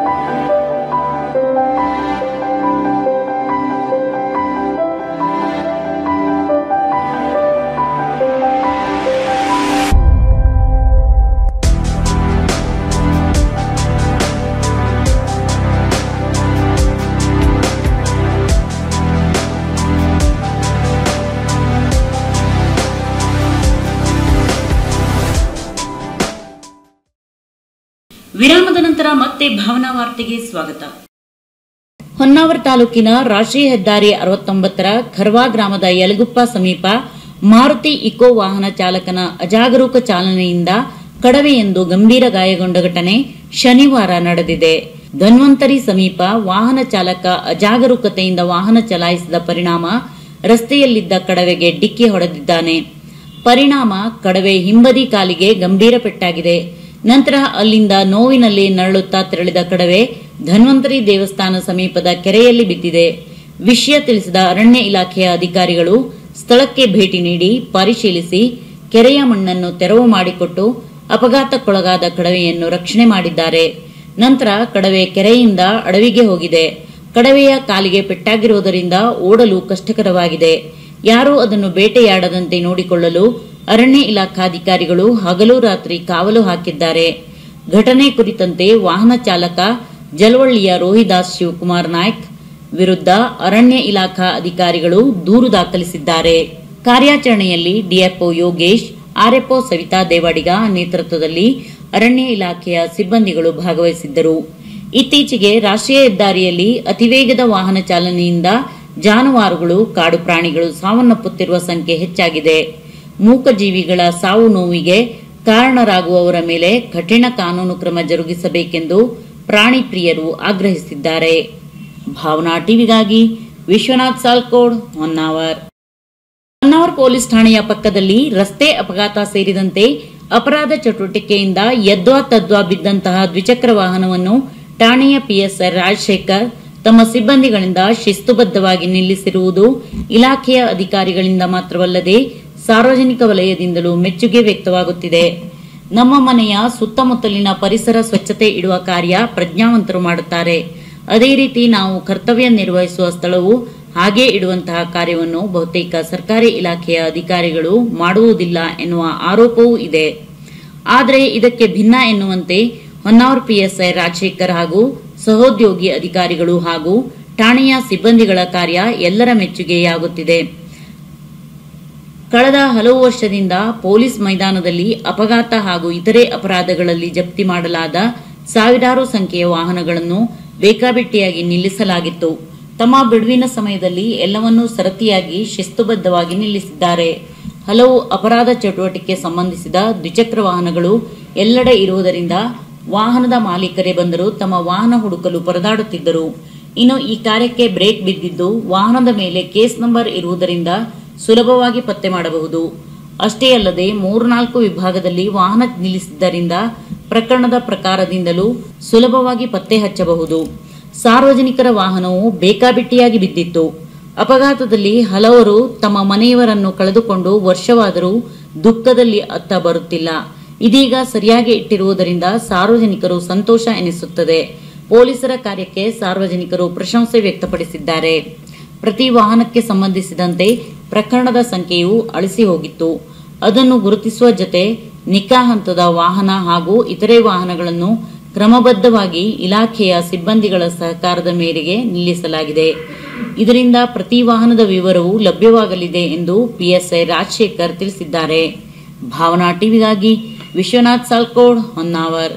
ವಿರಾಮದ ನಂತರ ಮತ್ತೆ ಭಾವನಾ ವಾರ್ತೆಗೆ ಸ್ವಾಗತ. ಹೊನ್ನಾವರ ತಾಲೂಕಿನ ರಾಷ್ಟ್ರೀಯ ಹೆದ್ದಾರಿ ಅರವತ್ತೊಂಬತ್ತರ ಖರ್ವಾ ಗ್ರಾಮದ ಯಲಗುಪ್ಪ ಸಮೀಪ ಮಾರುತಿ ಇಕೋ ವಾಹನ ಚಾಲಕನ ಅಜಾಗರೂಕ ಚಾಲನೆಯಿಂದ ಕಡವೆಯೊಂದು ಗಂಭೀರ ಗಾಯಗೊಂಡ ಘಟನೆ ಶನಿವಾರ ನಡೆದಿದೆ. ಧನ್ವಂತರಿ ಸಮೀಪ ವಾಹನ ಚಾಲಕ ಅಜಾಗರೂಕತೆಯಿಂದ ವಾಹನ ಚಲಾಯಿಸಿದ ಪರಿಣಾಮ ರಸ್ತೆಯಲ್ಲಿದ್ದ ಕಡವೆಗೆ ಡಿಕ್ಕಿ ಹೊಡೆದಿದ್ದಾನೆ. ಪರಿಣಾಮ ಕಡವೆ ಹಿಂಬದಿ ಕಾಲಿಗೆ ಗಂಭೀರ ಪೆಟ್ಟಾಗಿದೆ. ನಂತರ ಅಲ್ಲಿಂದ ನೋವಿನಲ್ಲಿ ನರಳುತ್ತಾ ತೆರಳಿದ ಕಡವೆ ಧನ್ವಂತರಿ ದೇವಸ್ಥಾನ ಸಮೀಪದ ಕೆರೆಯಲ್ಲಿ ಬಿದ್ದಿದೆ. ವಿಷಯ ತಿಳಿಸಿದ ಅರಣ್ಯ ಇಲಾಖೆಯ ಅಧಿಕಾರಿಗಳು ಸ್ಥಳಕ್ಕೆ ಭೇಟಿ ನೀಡಿ ಪರಿಶೀಲಿಸಿ ಕೆರೆಯ ಮಣ್ಣನ್ನು ತೆರವು ಮಾಡಿಕೊಟ್ಟು ಅಪಘಾತಕ್ಕೊಳಗಾದ ಕಡವೆಯನ್ನು ರಕ್ಷಣೆ ಮಾಡಿದ್ದಾರೆ. ನಂತರ ಕಡವೆ ಕೆರೆಯಿಂದ ಅಡವಿಗೆ ಹೋಗಿದೆ. ಕಡವೆಯ ಕಾಲಿಗೆ ಪೆಟ್ಟಾಗಿರುವುದರಿಂದ ಓಡಲು ಕಷ್ಟಕರವಾಗಿದೆ. ಯಾರೂ ಅದನ್ನು ಬೇಟೆಯಾಡದಂತೆ ನೋಡಿಕೊಳ್ಳಲು ಅರಣ್ಯ ಇಲಾಖಾಧಿಕಾರಿಗಳು ಹಗಲು ರಾತ್ರಿ ಕಾವಲು ಹಾಕಿದ್ದಾರೆ. ಘಟನೆ ಕುರಿತಂತೆ ವಾಹನ ಚಾಲಕ ಜಲವಳ್ಳಿಯ ರೋಹಿದಾಸ್ ಶಿವಕುಮಾರ್ ನಾಯ್ಕ್ ವಿರುದ್ಧ ಅರಣ್ಯ ಇಲಾಖಾ ಅಧಿಕಾರಿಗಳು ದೂರು ದಾಖಲಿಸಿದ್ದಾರೆ. ಕಾರ್ಯಾಚರಣೆಯಲ್ಲಿ ಡಿಎಫ್ಒ ಯೋಗೇಶ್, ಆರ್ಎಫ್ಒ ಸವಿತಾ ದೇವಾಡಿಗ ನೇತೃತ್ವದಲ್ಲಿ ಅರಣ್ಯ ಇಲಾಖೆಯ ಸಿಬ್ಬಂದಿಗಳು ಭಾಗವಹಿಸಿದ್ದರು. ಇತ್ತೀಚೆಗೆ ರಾಷ್ಟ್ರೀಯ ಹೆದ್ದಾರಿಯಲ್ಲಿ ಅತಿವೇಗದ ವಾಹನ ಚಾಲನೆಯಿಂದ ಜಾನುವಾರುಗಳು, ಕಾಡು ಪ್ರಾಣಿಗಳು ಸಾವನ್ನಪ್ಪುತ್ತಿರುವ ಸಂಖ್ಯೆ ಹೆಚ್ಚಾಗಿದೆ. ಮೂಕಜೀವಿಗಳ ಸಾವು ನೋವಿಗೆ ಕಾರಣರಾಗುವವರ ಮೇಲೆ ಕಠಿಣ ಕಾನೂನು ಕ್ರಮ ಜರುಗಿಸಬೇಕೆಂದು ಪ್ರಾಣಿ ಪ್ರಿಯರು ಆಗ್ರಹಿಸಿದ್ದಾರೆ. ಭಾವನಾ ಟಿವಿಗಾಗಿ ವಿಶ್ವನಾಥ್ ಸಾಲ್ಕೋಡ್, ಹೊನ್ನಾವರ್. ಹೊನ್ನಾವರ್ ಪೊಲೀಸ್ ಠಾಣೆಯ ಪಕ್ಕದಲ್ಲಿ ರಸ್ತೆ ಅಪಘಾತ ಸೇರಿದಂತೆ ಅಪರಾಧ ಚಟುವಟಿಕೆಯಿಂದ ಯದ್ವಾ ತದ್ವಾ ಬಿದ್ದಂತಹ ದ್ವಿಚಕ್ರ ವಾಹನವನ್ನು ಠಾಣೆಯ ಪಿಎಸ್ಐ ರಾಜಶೇಖರ್ ತಮ್ಮ ಸಿಬ್ಬಂದಿಗಳಿಂದ ಶಿಸ್ತುಬದ್ಧವಾಗಿ ನಿಲ್ಲಿಸಿರುವುದು ಇಲಾಖೆಯ ಅಧಿಕಾರಿಗಳಿಂದ ಮಾತ್ರವಲ್ಲದೆ ಸಾರ್ವಜನಿಕ ವಲಯದಿಂದಲೂ ಮೆಚ್ಚುಗೆ ವ್ಯಕ್ತವಾಗುತ್ತಿದೆ. ನಮ್ಮ ಮನೆಯ ಸುತ್ತಮುತ್ತಲಿನ ಪರಿಸರ ಸ್ವಚ್ಛತೆ ಇಡುವ ಕಾರ್ಯ ಪ್ರಜ್ಞಾವಂತರು ಮಾಡುತ್ತಾರೆ. ಅದೇ ರೀತಿ ನಾವು ಕರ್ತವ್ಯ ನಿರ್ವಹಿಸುವ ಸ್ಥಳವು ಹಾಗೆ ಇಡುವಂತಹ ಕಾರ್ಯವನ್ನು ಬಹುತೇಕ ಸರ್ಕಾರಿ ಇಲಾಖೆಯ ಅಧಿಕಾರಿಗಳು ಮಾಡುವುದಿಲ್ಲ ಎನ್ನುವ ಆರೋಪವೂ ಇದೆ. ಆದರೆ ಇದಕ್ಕೆ ಭಿನ್ನ ಎನ್ನುವಂತೆ ಹೊನ್ನಾವರ್ ಪಿಎಸ್ಐ ರಾಜಶೇಖರ್ ಹಾಗೂ ಸಹೋದ್ಯೋಗಿ ಅಧಿಕಾರಿಗಳು ಹಾಗೂ ಠಾಣೆಯ ಸಿಬ್ಬಂದಿಗಳ ಕಾರ್ಯ ಎಲ್ಲರ ಮೆಚ್ಚುಗೆಯಾಗುತ್ತಿದೆ. ಕಳೆದ ಹಲವು ವರ್ಷದಿಂದ ಪೊಲೀಸ್ ಮೈದಾನದಲ್ಲಿ ಅಪಘಾತ ಹಾಗೂ ಇತರೆ ಅಪರಾಧಗಳಲ್ಲಿ ಜಪ್ತಿ ಮಾಡಲಾದ ಸಾವಿರಾರು ಸಂಖ್ಯೆಯ ವಾಹನಗಳನ್ನು ಬೇಕಾಬಿಟ್ಟಿಯಾಗಿ ನಿಲ್ಲಿಸಲಾಗಿತ್ತು. ತಮ್ಮ ಬಿಡುವಿನ ಸಮಯದಲ್ಲಿ ಎಲ್ಲವನ್ನೂ ಸರತಿಯಾಗಿ ಶಿಸ್ತುಬದ್ಧವಾಗಿ ನಿಲ್ಲಿಸಿದ್ದಾರೆ. ಹಲವು ಅಪರಾಧ ಚಟುವಟಿಕೆ ಸಂಬಂಧಿಸಿದ ದ್ವಿಚಕ್ರ ವಾಹನಗಳು ಎಲ್ಲೆಡೆ ಇರುವುದರಿಂದ ವಾಹನದ ಮಾಲೀಕರೇ ಬಂದರೂ ತಮ್ಮ ವಾಹನ ಹುಡುಕಲು ಪರದಾಡುತ್ತಿದ್ದರು. ಇನ್ನು ಈ ಕಾರ್ಯಕ್ಕೆ ಬ್ರೇಕ್ ಬಿದ್ದಿದ್ದು ವಾಹನದ ಮೇಲೆ ಕೇಸ್ ನಂಬರ್ ಇರುವುದರಿಂದ ಸುಲಭವಾಗಿ ಪತ್ತೆ ಮಾಡಬಹುದು. ಅಷ್ಟೇ ಅಲ್ಲದೆ ಮೂರ್ನಾಲ್ಕು ವಿಭಾಗದಲ್ಲಿ ವಾಹನ ನಿಲ್ಲಿಸಿದ್ದರಿಂದ ಪ್ರಕರಣದ ಪ್ರಕಾರದಿಂದಲೂ ಸುಲಭವಾಗಿ ಪತ್ತೆ ಹಚ್ಚಬಹುದು. ಸಾರ್ವಜನಿಕರ ವಾಹನವು ಬೇಕಾಬಿಟ್ಟಿಯಾಗಿ ಬಿದ್ದಿತ್ತು. ಅಪಘಾತದಲ್ಲಿ ಹಲವರು ತಮ್ಮ ಮನೆಯವರನ್ನು ಕಳೆದುಕೊಂಡು ವರ್ಷವಾದರೂ ದುಃಖದಲ್ಲಿ ಅತ್ತ ಬರುತ್ತಿಲ್ಲ. ಇದೀಗ ಸರಿಯಾಗಿ ಇಟ್ಟಿರುವುದರಿಂದ ಸಾರ್ವಜನಿಕರು ಸಂತೋಷ ಎನಿಸುತ್ತದೆ. ಪೊಲೀಸರ ಕಾರ್ಯಕ್ಕೆ ಸಾರ್ವಜನಿಕರು ಪ್ರಶಂಸೆ ವ್ಯಕ್ತಪಡಿಸಿದ್ದಾರೆ. ಪ್ರತಿ ವಾಹನಕ್ಕೆ ಸಂಬಂಧಿಸಿದಂತೆ ಪ್ರಕರಣದ ಸಂಖ್ಯೆಯು ಅಳಿಸಿ ಹೋಗಿತ್ತು. ಅದನ್ನು ಗುರುತಿಸುವ ಜೊತೆ ನಿಕಾ ಹಂತದ ವಾಹನ ಹಾಗೂ ಇತರೆ ವಾಹನಗಳನ್ನು ಕ್ರಮಬದ್ಧವಾಗಿ ಇಲಾಖೆಯ ಸಿಬ್ಬಂದಿಗಳ ಸಹಕಾರದ ಮೇರೆಗೆ ನಿಲ್ಲಿಸಲಾಗಿದೆ. ಇದರಿಂದ ಪ್ರತಿ ವಾಹನದ ವಿವರವು ಲಭ್ಯವಾಗಲಿದೆ ಎಂದು ಪಿಎಸ್ಐ ರಾಜಶೇಖರ್ ತಿಳಿಸಿದ್ದಾರೆ. ಭಾವನಾ ಟಿವಿಗಾಗಿ ವಿಶ್ವನಾಥ್ ಸಾಲ್ಕೋಡ್, ಹೊನ್ನಾವರ್.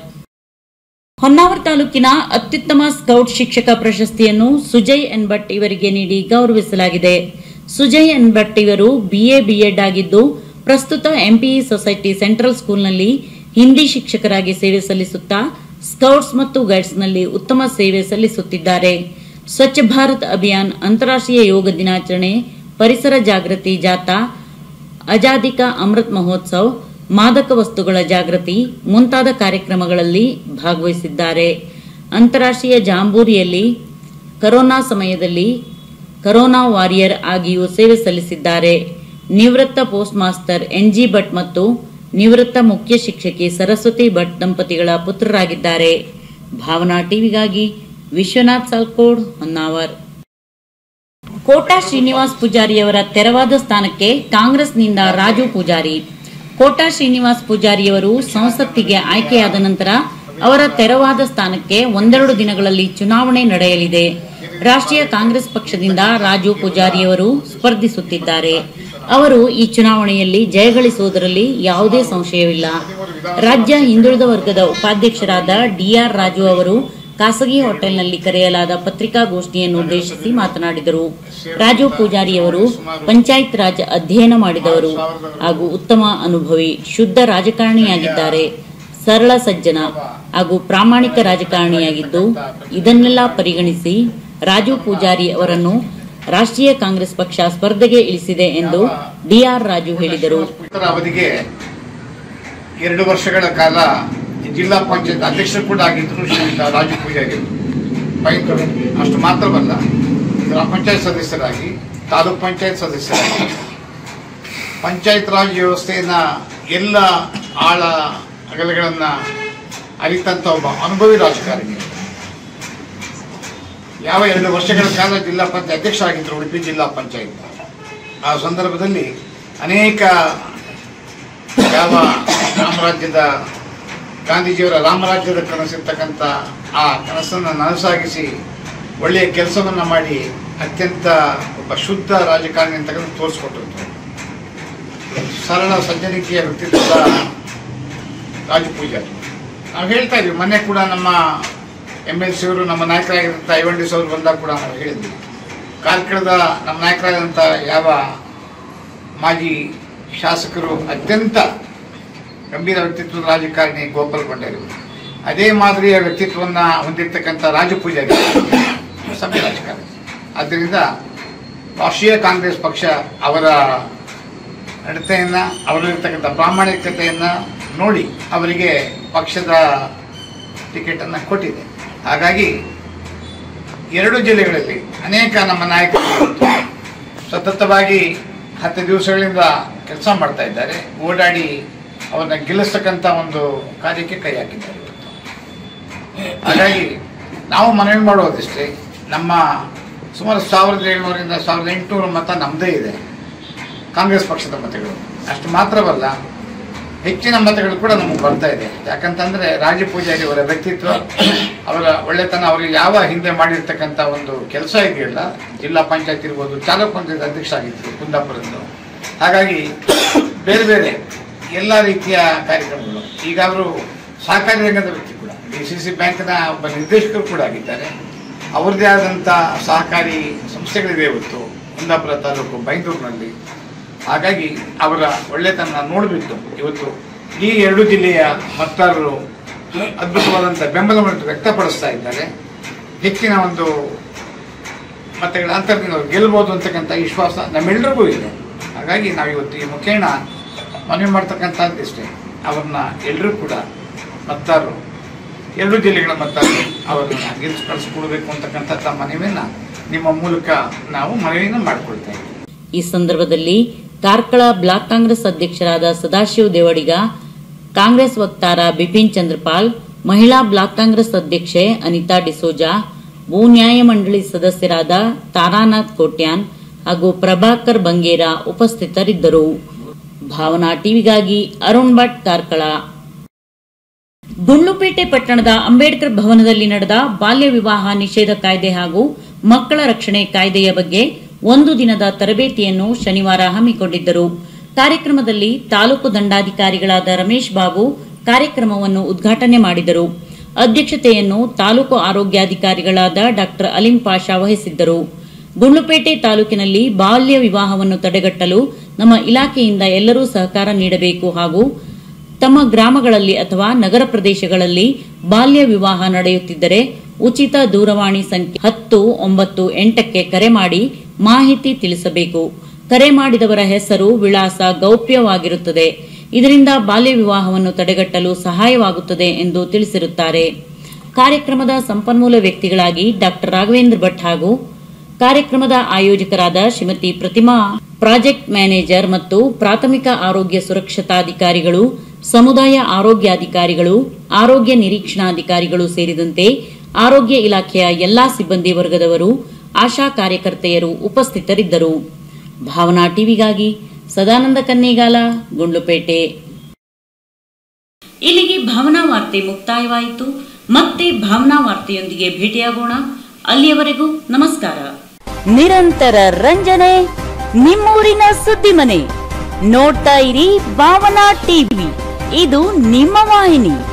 ಹೊನ್ನಾವರ್ ತಾಲೂಕಿನ ಅತ್ಯುತ್ತಮ ಸ್ಕೌಟ್ ಶಿಕ್ಷಕ ಪ್ರಶಸ್ತಿಯನ್ನು ಸುಜಯ್ ಎನ್ ಭಟ್ ಇವರಿಗೆ ನೀಡಿ ಗೌರವಿಸಲಾಗಿದೆ. ಸುಜಯ್ ಎನ್ ಭಟ್ ಇವರು ಬಿಎ ಬಿಎಡ್ ಆಗಿದ್ದು ಪ್ರಸ್ತುತ ಎಂಪಿಇ ಸೊಸೈಟಿ ಸೆಂಟ್ರಲ್ ಸ್ಕೂಲ್ನಲ್ಲಿ ಹಿಂದಿ ಶಿಕ್ಷಕರಾಗಿ ಸೇವೆ ಸಲ್ಲಿಸುತ್ತಾ ಸ್ಕೌಟ್ಸ್ ಮತ್ತು ಗೈಡ್ಸ್ನಲ್ಲಿ ಉತ್ತಮ ಸೇವೆ ಸಲ್ಲಿಸುತ್ತಿದ್ದಾರೆ. ಸ್ವಚ್ಛ ಭಾರತ್ ಅಭಿಯಾನ್, ಅಂತಾರಾಷ್ಟ್ರೀಯ ಯೋಗ ದಿನಾಚರಣೆ, ಪರಿಸರ ಜಾಗೃತಿ ಜಾಥಾ, ಆಜಾದಿ ಕಾ ಅಮೃತ್ ಮಹೋತ್ಸವ್, ಮಾದಕ ವಸ್ತುಗಳ ಜಾಗೃತಿ ಮುಂತಾದ ಕಾರ್ಯಕ್ರಮಗಳಲ್ಲಿ ಭಾಗವಹಿಸಿದ್ದಾರೆ. ಅಂತಾರಾಷ್ಟ್ರೀಯ ಜಾಂಬೂರಿಯಲ್ಲಿ ಕರೋನಾ ಸಮಯದಲ್ಲಿ ಕರೋನಾ ವಾರಿಯರ್ ಆಗಿಯೂ ಸೇವೆ ಸಲ್ಲಿಸಿದ್ದಾರೆ. ನಿವೃತ್ತ ಪೋಸ್ಟ್ ಮಾಸ್ಟರ್ ಎನ್ಜಿ ಭಟ್ ಮತ್ತು ನಿವೃತ್ತ ಮುಖ್ಯ ಶಿಕ್ಷಕಿ ಸರಸ್ವತಿ ಭಟ್ ದಂಪತಿಗಳ ಪುತ್ರರಾಗಿದ್ದಾರೆ. ಭಾವನಾ ಟಿವಿಗಾಗಿ ವಿಶ್ವನಾಥ್ ಸಾಲ್ಕೋಡ್, ಹೊನ್ನಾವರ್. ಕೋಟಾ ಶ್ರೀನಿವಾಸ್ ಪೂಜಾರಿಯವರ ತೆರವಾದ ಸ್ಥಾನಕ್ಕೆ ಕಾಂಗ್ರೆಸ್ನಿಂದ ರಾಜು ಪೂಜಾರಿ. ಕೋಟಾ ಶ್ರೀನಿವಾಸ್ ಪೂಜಾರಿಯವರು ಸಂಸತ್ತಿಗೆ ಆಯ್ಕೆಯಾದ ನಂತರ ಅವರ ತೆರವಾದ ಸ್ಥಾನಕ್ಕೆ ಒಂದೆರಡು ದಿನಗಳಲ್ಲಿ ಚುನಾವಣೆ ನಡೆಯಲಿದೆ. ರಾಷ್ಟ್ರೀಯ ಕಾಂಗ್ರೆಸ್ ಪಕ್ಷದಿಂದ ರಾಜು ಪೂಜಾರಿಯವರು ಸ್ಪರ್ಧಿಸುತ್ತಿದ್ದಾರೆ. ಅವರು ಈ ಚುನಾವಣೆಯಲ್ಲಿ ಜಯಗಳಿಸುವುದರಲ್ಲಿ ಯಾವುದೇ ಸಂಶಯವಿಲ್ಲ. ರಾಜ್ಯ ಹಿಂದುಳಿದ ವರ್ಗದ ಉಪಾಧ್ಯಕ್ಷರಾದ ಡಿಆರ್ ರಾಜು ಅವರು ಖಾಸಗಿ ಹೋಟೆಲ್ನಲ್ಲಿ ಕರೆಯಲಾದ ಪತ್ರಿಕಾಗೋಷ್ಠಿಯನ್ನು ಉದ್ದೇಶಿಸಿ ಮಾತನಾಡಿದರು. ರಾಜು ಪೂಜಾರಿಯವರು ಪಂಚಾಯತ್ ರಾಜ್ ಅಧ್ಯಯನ ಮಾಡಿದವರು ಹಾಗೂ ಉತ್ತಮ ಅನುಭವಿ, ಶುದ್ಧ ರಾಜಕಾರಣಿಯಾಗಿದ್ದಾರೆ. ಸರಳ ಸಜ್ಜನ ಹಾಗೂ ಪ್ರಾಮಾಣಿಕ ರಾಜಕಾರಣಿಯಾಗಿದ್ದು, ಇದನ್ನೆಲ್ಲ ಪರಿಗಣಿಸಿ ರಾಜು ಪೂಜಾರಿ ಅವರನ್ನು ರಾಷ್ಟ್ರೀಯ ಕಾಂಗ್ರೆಸ್ ಪಕ್ಷ ಸ್ಪರ್ಧೆಗೆ ಇಳಿಸಿದೆ ಎಂದು ಡಿಆರ್ ರಾಜು ಹೇಳಿದರು. ಅವಧಿಗೆ ಎರಡು ವರ್ಷಗಳ ಕಾಲ ಜಿಲ್ಲಾ ಪಂಚಾಯತ್ ಅಧ್ಯಕ್ಷರು ಕೂಡ ಆಗಿದ್ರು ಶ್ರೀಯುತ ರಾಜು ಪೂಜಾರಿ. ಅಷ್ಟು ಮಾತ್ರವಲ್ಲ, ಗ್ರಾಮ ಪಂಚಾಯತ್ ಸದಸ್ಯರಾಗಿ, ತಾಲೂಕ್ ಪಂಚಾಯತ್ ಸದಸ್ಯರಾಗಿ, ಪಂಚಾಯತ್ ರಾಜ್ ವ್ಯವಸ್ಥೆಯನ್ನ ಎಲ್ಲ ಆಳ ಅಗಲಗಳನ್ನ ಅರಿತಂತ ಒಬ್ಬ ಅನುಭವಿ ರಾಜಕಾರಣಿ. ಯಾವ ಎರಡು ವರ್ಷಗಳ ಕಾಲ ಜಿಲ್ಲಾ ಪಂಚಾಯತ್ ಅಧ್ಯಕ್ಷರಾಗಿದ್ದರು ಉಡುಪಿ ಜಿಲ್ಲಾ ಪಂಚಾಯತ್. ಆ ಸಂದರ್ಭದಲ್ಲಿ ಅನೇಕ ಯಾವ ರಾಮರಾಜ್ಯದ ಗಾಂಧೀಜಿಯವರ ರಾಮರಾಜ್ಯದ ಕನಸಿರ್ತಕ್ಕಂಥ ಆ ಕನಸನ್ನು ನನಸಾಗಿಸಿ ಒಳ್ಳೆಯ ಕೆಲಸವನ್ನು ಮಾಡಿ ಅತ್ಯಂತ ಒಬ್ಬ ಶುದ್ಧ ರಾಜಕಾರಣಿ ಅಂತಕ್ಕಂಥ ತೋರಿಸ್ಕೊಟ್ಟಿರ್ತಾರೆ. ಸರಳ ಸಜ್ಜನಿಕೆಯ ವ್ಯಕ್ತಿತ್ವದ ರಾಜು ಪೂಜಾರಿ. ನಾವು ಹೇಳ್ತಾ ಇದ್ವಿ, ಮೊನ್ನೆ ಕೂಡ ನಮ್ಮ ಎಮ್ ಎಲ್ ಸಿ ಅವರು ನಮ್ಮ ನಾಯಕರಾಗಿದ್ದಂಥ ಐವಂಡಿಸ್ ಅವರು ಬಂದಾಗ ಕೂಡ ನಾವು ಹೇಳಿದ್ವಿ, ಕಾರ್ಕಳದ ನಮ್ಮ ನಾಯಕರಾದಂಥ ಯಾವ ಮಾಜಿ ಶಾಸಕರು ಅತ್ಯಂತ ಗಂಭೀರ ವ್ಯಕ್ತಿತ್ವದ ರಾಜಕಾರಣಿ ಗೋಪಾಲ್ ಕೊಂಡೇರು, ಅದೇ ಮಾದರಿಯ ವ್ಯಕ್ತಿತ್ವವನ್ನು ಹೊಂದಿರತಕ್ಕಂಥ ರಾಜು ಪೂಜಾರಿ ಸಭ್ಯ ರಾಜಕಾರಣಿ. ಆದ್ದರಿಂದ ರಾಷ್ಟ್ರೀಯ ಕಾಂಗ್ರೆಸ್ ಪಕ್ಷ ಅವರ ನಡತೆಯನ್ನು, ಅವರಲ್ಲಿರ್ತಕ್ಕಂಥ ಪ್ರಾಮಾಣಿಕತೆಯನ್ನು ನೋಡಿ ಅವರಿಗೆ ಪಕ್ಷದ ಟಿಕೆಟನ್ನು ಕೊಟ್ಟಿದೆ. ಹಾಗಾಗಿ ಎರಡು ಜಿಲ್ಲೆಗಳಲ್ಲಿ ಅನೇಕ ನಮ್ಮ ನಾಯಕರು ಸತತವಾಗಿ ಹತ್ತು ದಿವಸಗಳಿಂದ ಕೆಲಸ ಮಾಡ್ತಾ ಇದ್ದಾರೆ, ಓಡಾಡಿ ಅವರನ್ನ ಗೆಲ್ಲಿಸ್ತಕ್ಕಂಥ ಒಂದು ಕಾರ್ಯಕ್ಕೆ ಕೈ ಹಾಕಿದ್ದಾರೆ ಇವತ್ತು. ಹಾಗಾಗಿ ನಾವು ಮನವಿ ಮಾಡೋದಿಷ್ಟೇ, ನಮ್ಮ ಸುಮಾರು ಸಾವಿರದ ಏಳುನೂರಿಂದ ಸಾವಿರದ ಎಂಟುನೂರು ಮತ ನಮ್ಮದೇ ಇದೆ, ಕಾಂಗ್ರೆಸ್ ಪಕ್ಷದ ಮತಗಳು. ಅಷ್ಟು ಮಾತ್ರವಲ್ಲ, ಹೆಚ್ಚಿನ ಮತಗಳು ಕೂಡ ನಮಗೆ ಬರ್ತಾ ಇದೆ. ಯಾಕಂತಂದರೆ ರಾಜು ಪೂಜಾರಿ ಅವರ ವ್ಯಕ್ತಿತ್ವ, ಅವರ ಒಳ್ಳೆತನ, ಅವರು ಯಾವ ಹಿಂದೆ ಮಾಡಿರ್ತಕ್ಕಂಥ ಒಂದು ಕೆಲಸ ಇದೆಯಲ್ಲ, ಜಿಲ್ಲಾ ಪಂಚಾಯತ್ ಇರ್ಬೋದು, ಚಾಲಕ ಪಂಚಾಯತ್ ಅಧ್ಯಕ್ಷ ಆಗಿದ್ದರು ಕುಂದಾಪುರದ್ದು. ಹಾಗಾಗಿ ಬೇರೆ ಬೇರೆ ಎಲ್ಲ ರೀತಿಯ ಕಾರ್ಯಕ್ರಮಗಳು. ಈಗ ಅವರು ಸಹಕಾರಿ ರಂಗದ ವ್ಯಕ್ತಿ ಕೂಡ, ಡಿ ಸಿ ಸಿ ಬ್ಯಾಂಕ್ನ ಒಬ್ಬ ನಿರ್ದೇಶಕರು ಕೂಡ ಆಗಿದ್ದಾರೆ. ಅವ್ರದ್ದೇ ಆದಂಥ ಸಹಕಾರಿ ಸಂಸ್ಥೆಗಳಿವೆ ಇವತ್ತು ಕುಂದಾಪುರ ತಾಲೂಕು ಬೈಂದೂರಿನಲ್ಲಿ. ಹಾಗಾಗಿ ಅವರ ಒಳ್ಳೆತನ ನೋಡಿಬಿಟ್ಟು ಇವತ್ತು ಈ ಎರಡು ಜಿಲ್ಲೆಯ ಮತದಾರರು ಅದ್ಭುತವಾದಂಥ ಬೆಂಬಲವನ್ನು ವ್ಯಕ್ತಪಡಿಸ್ತಾ ಇದ್ದಾರೆ. ಹೆಚ್ಚಿನ ಒಂದು ಮತಗಳ ಅಂತರದಿಂದ ಗೆಲ್ಬೋದು ಅಂತಕ್ಕಂಥ ವಿಶ್ವಾಸ ನಮ್ಮೆಲ್ಲರಿಗೂ ಇದೆ. ಹಾಗಾಗಿ ನಾವಿವತ್ತು ಈ ಮುಖೇನ ಮನವಿ ಮಾಡ್ತಕ್ಕಂಥದ್ದು ಇಷ್ಟೇ, ಅವ್ರನ್ನ ಎಲ್ಲರೂ ಕೂಡ ಮತದಾರರು, ಎರಡು ಜಿಲ್ಲೆಗಳ ಮತದಾರರು ಅವರನ್ನು ಗೆಲ್ಲಿಸಿ ಕಳಿಸ್ಕೊಡ್ಬೇಕು ಅಂತಕ್ಕಂಥ ಮನವಿಯನ್ನು ನಿಮ್ಮ ಮೂಲಕ ನಾವು ಮನವಿಯನ್ನು ಮಾಡಿಕೊಳ್ತಾ ಇದ್ದೀವಿ. ಈ ಸಂದರ್ಭದಲ್ಲಿ ಕಾರ್ಕಳ ಬ್ಲಾಕ್ ಕಾಂಗ್ರೆಸ್ ಅಧ್ಯಕ್ಷರಾದ ಸದಾಶಿವ ದೇವಡಿಗ, ಕಾಂಗ್ರೆಸ್ ವಕ್ತಾರ ಬಿಪಿನ್ ಚಂದ್ರಪಾಲ್, ಮಹಿಳಾ ಬ್ಲಾಕ್ ಕಾಂಗ್ರೆಸ್ ಅಧ್ಯಕ್ಷೆ ಅನಿತಾ ಡಿಸೋಜಾ, ಭೂ ನ್ಯಾಯ ಮಂಡಳಿ ಸದಸ್ಯರಾದ ತಾರಾನಾಥ್ ಕೋಟ್ಯಾನ್ ಹಾಗೂ ಪ್ರಭಾಕರ್ ಬಂಗೇರ ಉಪಸ್ಥಿತರಿದ್ದರು. ಭಾವನಾ ಟಿವಿಗಾಗಿ ಅರುಣ್ ಭಟ್, ಕಾರ್ಕಳ. ಗುಂಡ್ಲುಪೇಟೆ ಪಟ್ಟಣದ ಅಂಬೇಡ್ಕರ್ ಭವನದಲ್ಲಿ ನಡೆದ ಬಾಲ್ಯ ವಿವಾಹ ನಿಷೇಧ ಕಾಯ್ದೆ ಹಾಗೂ ಮಕ್ಕಳ ರಕ್ಷಣೆ ಕಾಯ್ದೆಯ ಬಗ್ಗೆ ಒಂದು ದಿನದ ತರಬೇತಿಯನ್ನು ಶನಿವಾರ ಹಮ್ಮಿಕೊಂಡಿದ್ದರು. ಕಾರ್ಯಕ್ರಮದಲ್ಲಿ ತಾಲೂಕು ದಂಡಾಧಿಕಾರಿಗಳಾದ ರಮೇಶ್ ಬಾಬು ಕಾರ್ಯಕ್ರಮವನ್ನು ಉದ್ಘಾಟನೆ ಮಾಡಿದರು. ಅಧ್ಯಕ್ಷತೆಯನ್ನು ತಾಲೂಕು ಆರೋಗ್ಯಾಧಿಕಾರಿಗಳಾದ ಡಾಕ್ಟರ್ ಅಲಿಂ ಪಾಷಾ ವಹಿಸಿದ್ದರು. ಗುಂಡ್ಲುಪೇಟೆ ತಾಲೂಕಿನಲ್ಲಿ ಬಾಲ್ಯ ವಿವಾಹವನ್ನು ತಡೆಗಟ್ಟಲು ನಮ್ಮ ಇಲಾಖೆಯಿಂದ ಎಲ್ಲರೂ ಸಹಕಾರ ನೀಡಬೇಕು ಹಾಗೂ ತಮ್ಮ ಗ್ರಾಮಗಳಲ್ಲಿ ಅಥವಾ ನಗರ ಪ್ರದೇಶಗಳಲ್ಲಿ ಬಾಲ್ಯ ವಿವಾಹ ನಡೆಯುತ್ತಿದ್ದರೆ ಉಚಿತ ದೂರವಾಣಿ ಸಂಖ್ಯೆ ಹತ್ತು ಒಂಬತ್ತು ಎಂಟಕ್ಕೆ ಕರೆ ಮಾಡಿ ಮಾಹಿತಿ ತಿಳಿಸಬೇಕು. ಕರೆ ಮಾಡಿದವರ ಹೆಸರು, ವಿಳಾಸ ಗೌಪ್ಯವಾಗಿರುತ್ತದೆ. ಇದರಿಂದ ಬಾಲ್ಯ ವಿವಾಹವನ್ನು ತಡೆಗಟ್ಟಲು ಸಹಾಯವಾಗುತ್ತದೆ ಎಂದು ತಿಳಿಸಿರುತ್ತಾರೆ. ಕಾರ್ಯಕ್ರಮದ ಸಂಪನ್ಮೂಲ ವ್ಯಕ್ತಿಗಳಾಗಿ ಡಾಕ್ಟರ್ ರಾಘವೇಂದ್ರ ಭಟ್ ಹಾಗೂ ಕಾರ್ಯಕ್ರಮದ ಆಯೋಜಕರಾದ ಶ್ರೀಮತಿ ಪ್ರತಿಮಾ, ಪ್ರಾಜೆಕ್ಟ್ ಮ್ಯಾನೇಜರ್ ಮತ್ತು ಪ್ರಾಥಮಿಕ ಆರೋಗ್ಯ ಸುರಕ್ಷತಾಧಿಕಾರಿಗಳು, ಸಮುದಾಯ ಆರೋಗ್ಯಾಧಿಕಾರಿಗಳು, ಆರೋಗ್ಯ ನಿರೀಕ್ಷಣಾಧಿಕಾರಿಗಳು ಸೇರಿದಂತೆ ಆರೋಗ್ಯ ಇಲಾಖೆಯ ಎಲ್ಲಾ ಸಿಬ್ಬಂದಿ ವರ್ಗದವರು, ಆಶಾ ಕಾರ್ಯಕರ್ತೆಯರು ಉಪಸ್ಥಿತರಿದ್ದರು. ಭಾವನಾ ಟಿವಿಗಾಗಿ ಸದಾನಂದ ಕನ್ನೇಗಾಲ, ಗುಂಡ್ಲುಪೇಟೆ. ಇಲ್ಲಿಗೆ ಭಾವನಾ ವಾರ್ತೆ ಮುಕ್ತಾಯವಾಯಿತು. ಮತ್ತೆ ಭಾವನಾ ವಾರ್ತೆಯೊಂದಿಗೆ ಭೇಟಿಯಾಗೋಣ. ಅಲ್ಲಿಯವರೆಗೂ ನಮಸ್ಕಾರ. ನಿರಂತರ ರಂಜನೆ, ನಿಮ್ಮೂರಿನ ಸುದ್ದಿ ಮನೆ. ನೋಡ್ತಾ ಇರಿ ಭಾವನಾ ಟಿವಿ, ಇದು ನಿಮ್ಮ ವಾಹಿನಿ.